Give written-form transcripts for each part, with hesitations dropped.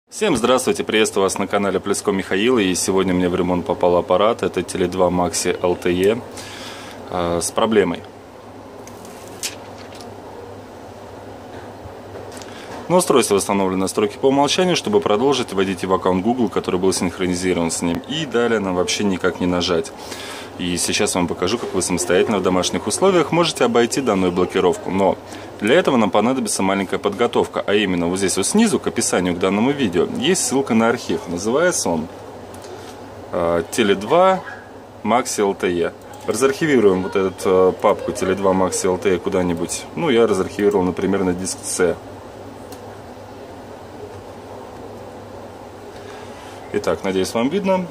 Всем здравствуйте, приветствую вас на канале Плеско Михаил. И сегодня мне в ремонт попал аппарат, это Tele2 Maxi LTE с проблемой. Но устройство восстановлено настройки по умолчанию. Чтобы продолжить, вводите в аккаунт Google, который был синхронизирован с ним. И далее нам вообще никак не нажать. И сейчас вам покажу, как вы самостоятельно в домашних условиях можете обойти данную блокировку. Но для этого нам понадобится маленькая подготовка. А именно вот здесь вот снизу к описанию к данному видео есть ссылка на архив. Называется он Tele2 Maxi LTE. Разархивируем вот эту папку Tele2 Maxi LTE куда-нибудь. Ну, я разархивировал, например, на диск C. Итак, надеюсь, вам видно.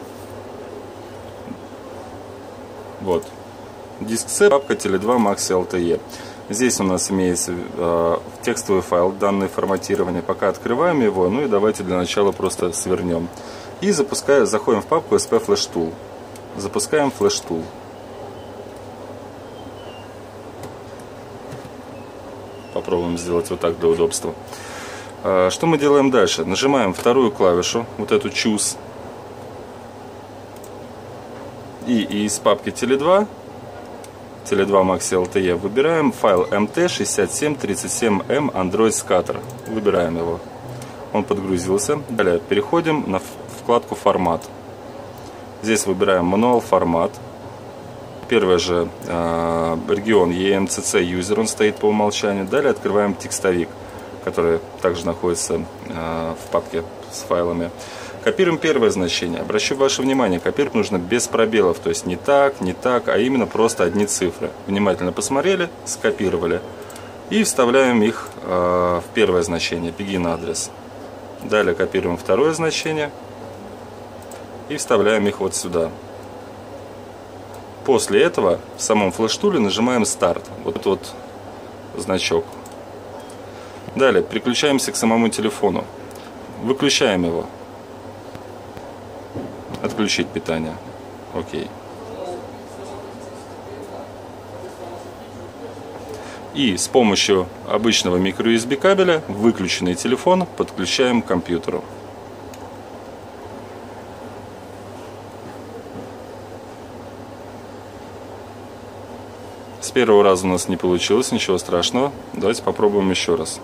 Вот. Диск C, папка Tele2 Maxi LTE. Здесь у нас имеется текстовый файл, данные форматирования. Пока открываем его, ну и давайте для начала просто свернем. И заходим в папку SP Flash Tool. Запускаем Flash Tool. Попробуем сделать вот так для удобства. Что мы делаем дальше? Нажимаем вторую клавишу, вот эту Choose. И из папки Tele2 Maxi LTE выбираем файл MT6737M Android Scatter. Выбираем его. Он подгрузился. Далее переходим на вкладку Формат. Здесь выбираем Manual формат. Первый же регион EMCC User, он стоит по умолчанию. Далее открываем текстовик, который также находится в папке с файлами. Копируем первое значение. Обращу ваше внимание, копировать нужно без пробелов, то есть не так, а именно просто одни цифры. Внимательно посмотрели, скопировали и вставляем их в первое значение, begin адрес. Далее копируем второе значение и вставляем их вот сюда. После этого в самом флеш-туле нажимаем старт, вот этот вот значок. Далее переключаемся к самому телефону, выключаем его. Отключить питание. Окей. И с помощью обычного microUSB кабеля выключенный телефон подключаем к компьютеру. С первого раза у нас не получилось, ничего страшного. Давайте попробуем еще раз.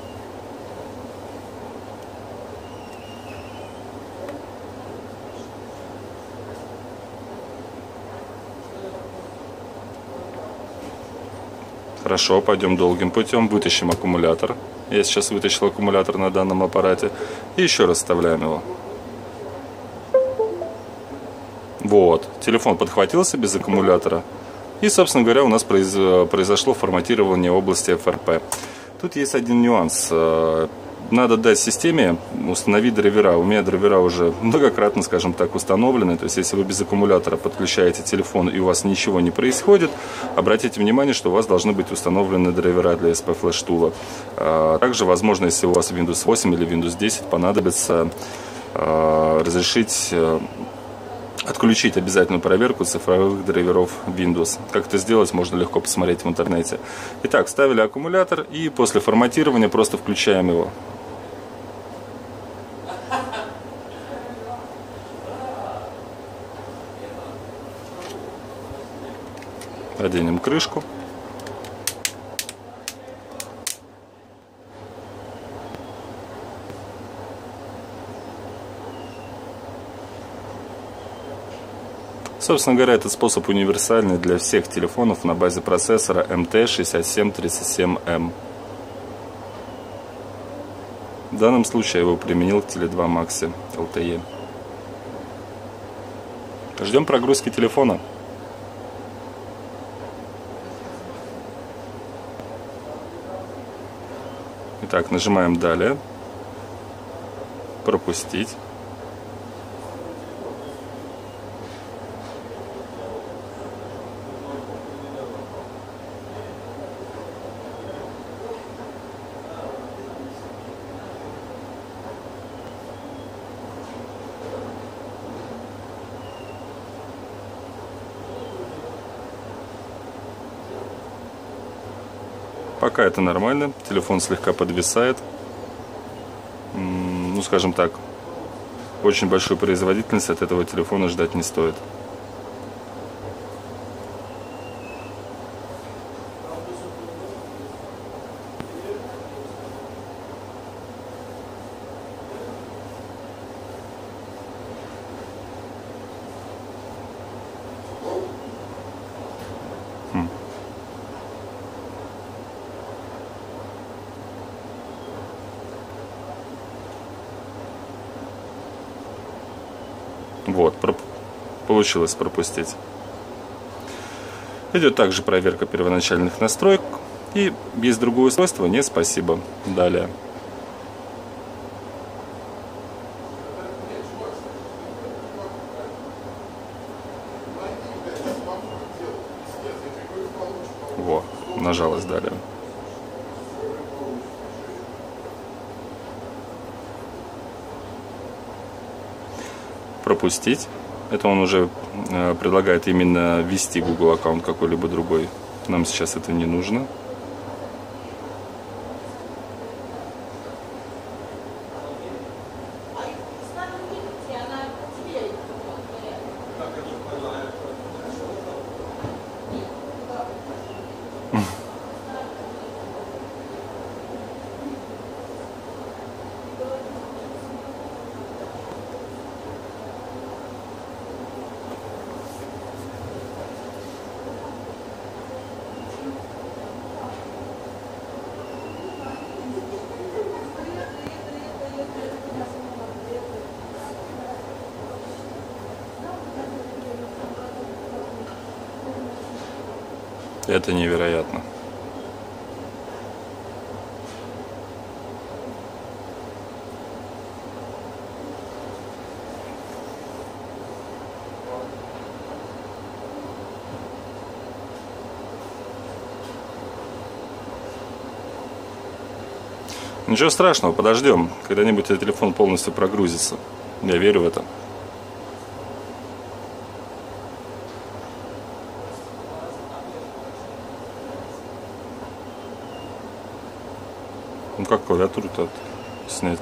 Хорошо, пойдем долгим путем, вытащим аккумулятор. Я сейчас вытащил аккумулятор на данном аппарате. И еще раз вставляем его. Вот, телефон подхватился без аккумулятора. И, собственно говоря, у нас произошло форматирование области FRP. Тут есть один нюанс. Надо дать системе установить драйвера. У меня драйвера уже многократно, скажем так, установлены. То есть, если вы без аккумулятора подключаете телефон и у вас ничего не происходит, обратите внимание, что у вас должны быть установлены драйвера для SP Flash Tool. Также, возможно, если у вас Windows 8 или Windows 10, понадобится отключить обязательную проверку цифровых драйверов Windows. Как это сделать, можно легко посмотреть в интернете. Итак, вставили аккумулятор и после форматирования просто включаем его. Оденем крышку. Собственно говоря, этот способ универсальный для всех телефонов на базе процессора MT6737M. В данном случае я его применил к Tele2 Maxi LTE. Ждем прогрузки телефона. Итак, нажимаем «Далее», «Пропустить». Пока это нормально, телефон слегка подвисает. ну скажем так, очень большую производительность от этого телефона ждать не стоит. Вот, получилось пропустить. Идет также проверка первоначальных настроек. И есть другое устройство, не спасибо. Далее. Во, нажалось далее. Пропустить. Это он уже предлагает именно ввести Google аккаунт какой-либо другой. Нам сейчас это не нужно. Это невероятно. Ничего страшного, подождем. Когда-нибудь этот телефон полностью прогрузится. Я верю в это. Ну как клавиатуру-то снять?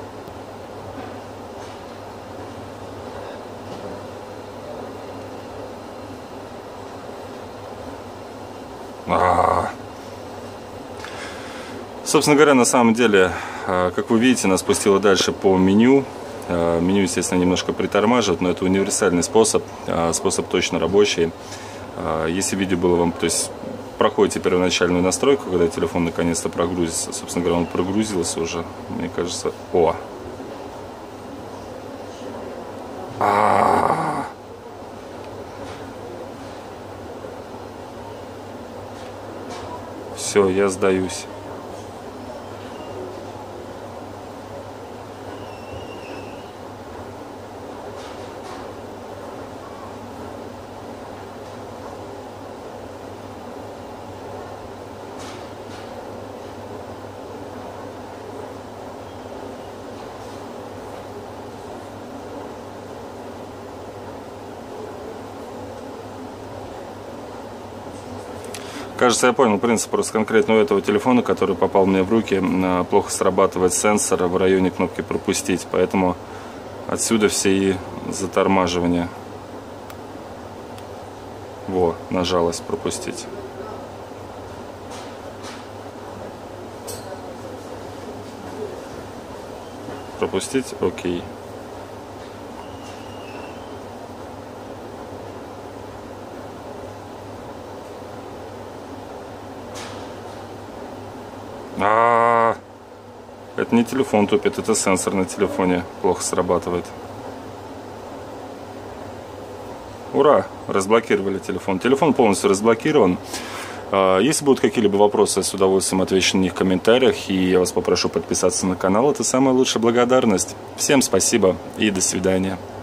Собственно говоря, на самом деле, как вы видите, нас пустило дальше по меню. Меню, естественно, немножко притормаживает, но это универсальный способ, способ точно рабочий. Если видео было вам, то есть проходите первоначальную настройку, когда телефон наконец-то прогрузится. Собственно говоря, он прогрузился уже, мне кажется. О! Все, я сдаюсь. Кажется, я понял принцип просто конкретно у этого телефона, который попал мне в руки. Плохо срабатывает сенсор в районе кнопки «Пропустить», поэтому отсюда все и затормаживания. Во, нажалось «Пропустить». Пропустить, окей. Это не телефон тупит, это сенсор на телефоне плохо срабатывает. Ура! Разблокировали телефон. Телефон полностью разблокирован. Если будут какие-либо вопросы, я с удовольствием отвечу на них в комментариях. И я вас попрошу подписаться на канал. Это самая лучшая благодарность. Всем спасибо и до свидания.